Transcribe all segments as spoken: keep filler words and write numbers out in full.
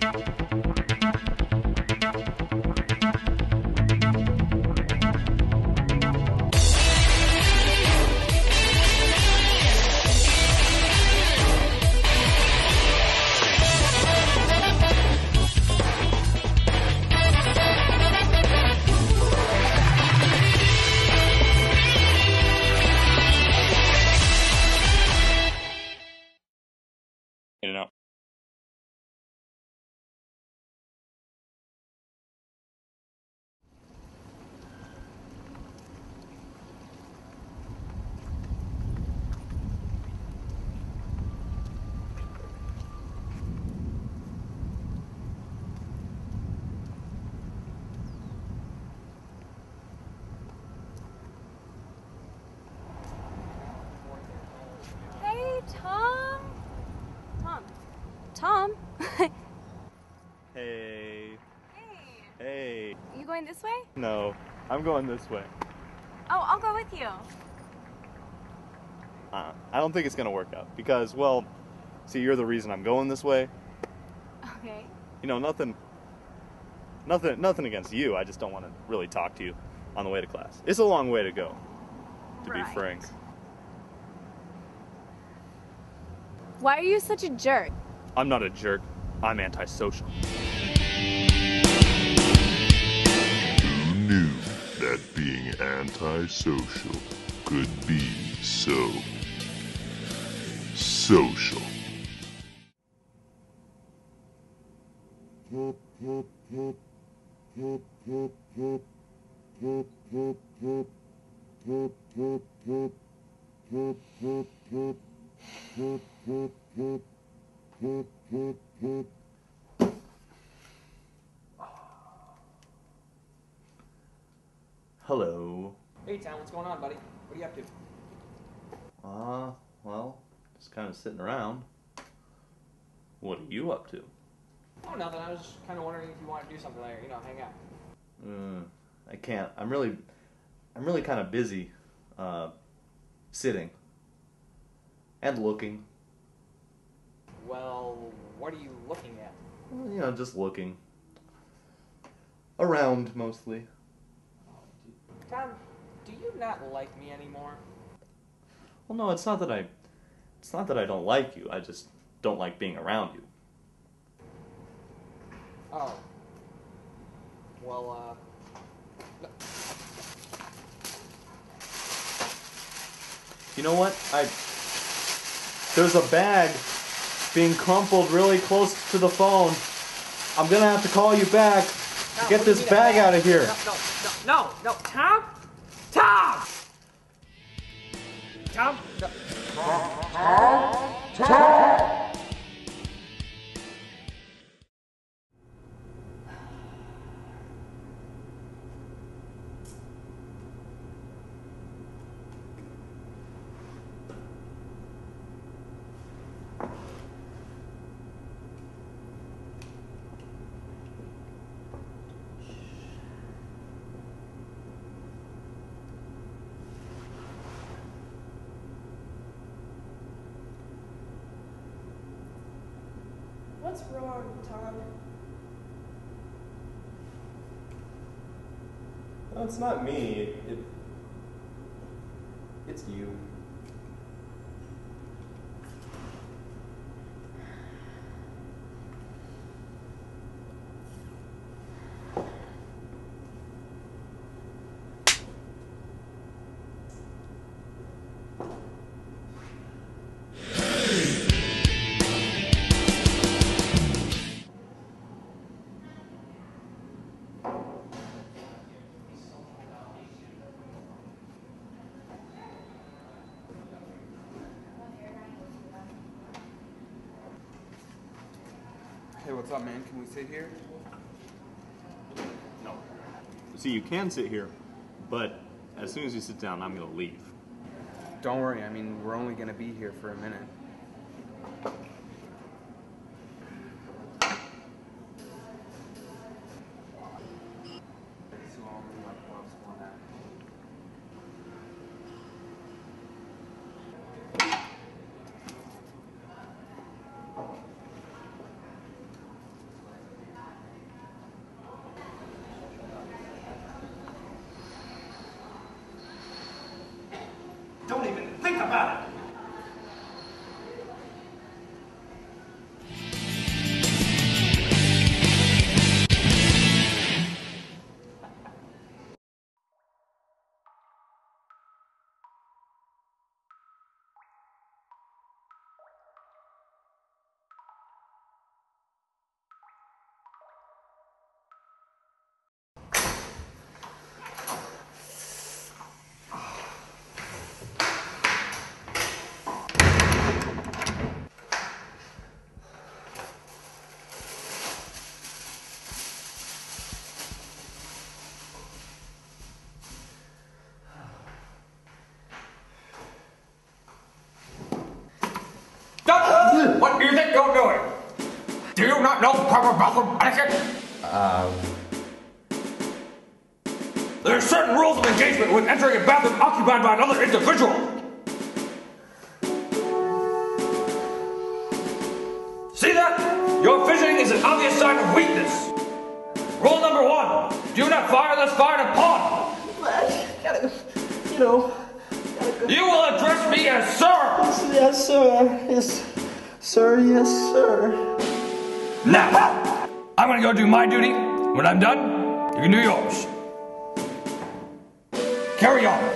In and out. Hey, Tom. Tom. Tom. Hey. Hey. Hey. You going this way? No, I'm going this way. Oh, I'll go with you. Uh, I don't think it's gonna work out because, well, see, you're the reason I'm going this way. Okay. You know, nothing, nothing, nothing against you. I just don't want to really talk to you on the way to class. It's a long way to go, to Right. be frank. Why are you such a jerk? I'm not a jerk. I'm antisocial. Who knew that being antisocial could be so social? Hello. Hey, Tom, what's going on, buddy? What are you up to? Uh, well, just kind of sitting around. What are you up to? Oh, nothing. I was just kind of wondering if you want to do something later. You know, hang out. Uh, I can't. I'm really, I'm really kind of busy, uh, sitting and looking. Well, what are you looking at? Well, you know, just looking around mostly. Tom, do you not like me anymore? Well, no, it's not that I, it's not that I don't like you. I just don't like being around you. Oh. Well, uh... no. You know what? I, there's a bag being crumpled really close to the phone. I'm gonna have to call you back to Tom, get what do you this mean a bag out of here. No, no, no, no, no, Tom? Tom! Tom? No. What's wrong, Tom? No, it's not me. It, it's you. Hey, what's up, man? Can we sit here? No. See, you can sit here, but as soon as you sit down, I'm gonna leave. Don't worry, I mean, we're only gonna be here for a minute. Do you not know proper bathroom etiquette? Um... There are certain rules of engagement when entering a bathroom occupied by another individual. See that? Your fidgeting is an obvious sign of weakness. Rule number one, do not fire this fire to pond. I gotta, you know, gotta go. You will address me as sir. Yes, sir. Yes, sir. Yes, sir. Now, I'm gonna go do my duty. When I'm done, you can do yours. Carry on.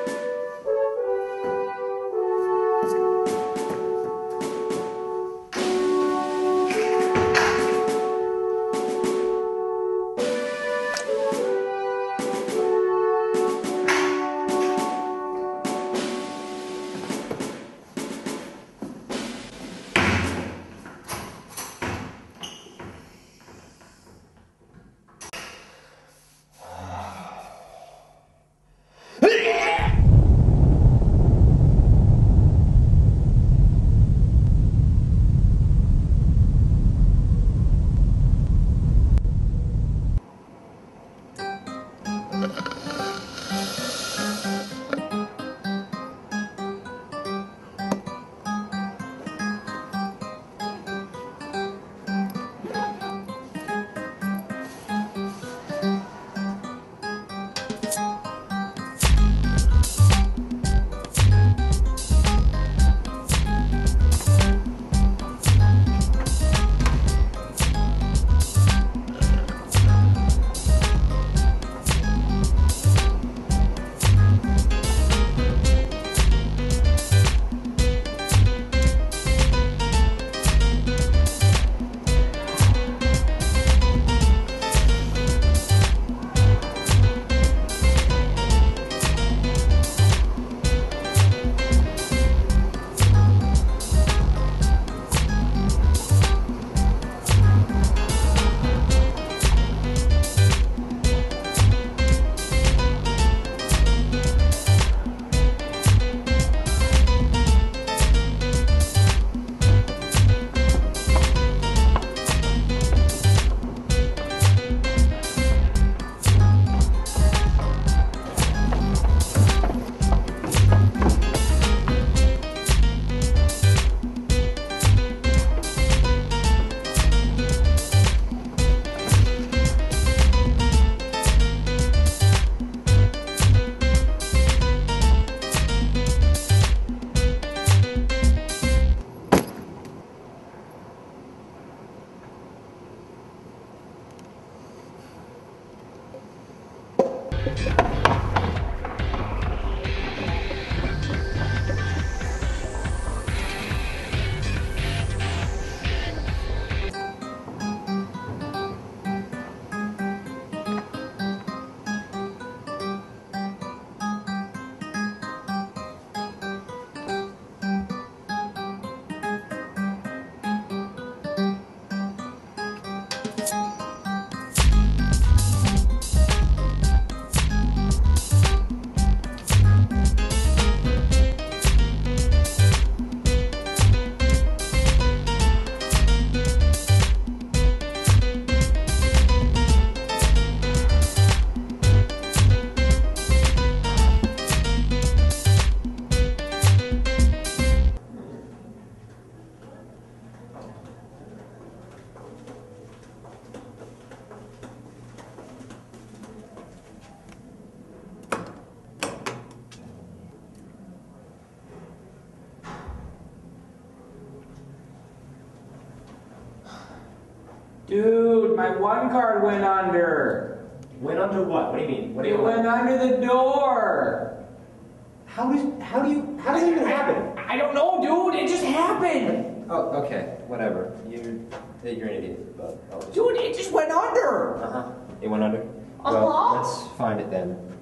Dude, my one card went under. Went under what? What do you mean? What do you It went under the door. How does how do you how does it even happen? I don't know, dude. It just happened. Oh, okay, whatever. You're you're an idiot, but I'll just... Dude, it just went under. Uh huh. It went under. Uh-huh. Well, let's find it then.